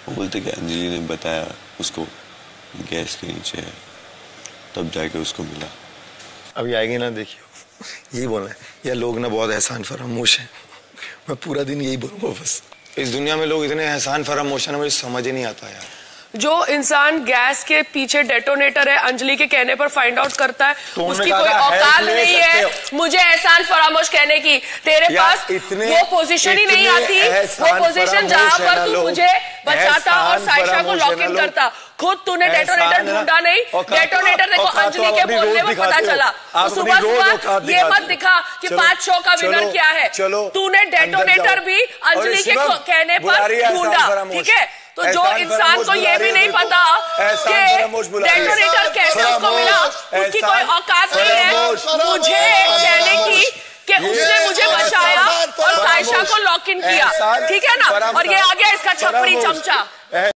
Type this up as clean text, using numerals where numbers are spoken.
वो बोलते कि अंजलि ने बताया उसको गैस के नीचे है, तब जाके उसको मिला। अभी आएगी ना, देखियो, यही बोलना है, ये लोग ना बहुत एहसान फरामोश है। मैं पूरा दिन यही बोलूंगा बस। इस दुनिया में लोग इतने एहसान फरामोश है, मुझे समझ ही नहीं आता यार। जो इंसान गैस के पीछे डेटोनेटर है, अंजलि के कहने पर फाइंड आउट करता है, तो उसकी कोई औकात नहीं है मुझे एहसान फरामोश कहने की। तेरे पास वो पोजीशन ही नहीं आती, वो पोजीशन जहां पर तू मुझे बचाता और साइशा को लॉक इन करता। खुद तूने डेटोनेटर ढूंढा नहीं, डेटोनेटर देखो अंजलि के बोलने में पता चला। तो सुबह सुबह ये मत दिखा कि 5 शो का विनर क्या है। तूने डेटोनेटर भी अंजलि के कहने पर ढूंढा, ठीक है? तो जो इंसान को ये भी नहीं पता कि डेटोनेटर कैसे उसको मिला, उसकी कोई औकात नहीं है मुझे कहने की कि उसने मुझे बचाया और साइशा को लॉक इन किया, ठीक है ना? और ये आ गया इसका छपरी चमचा।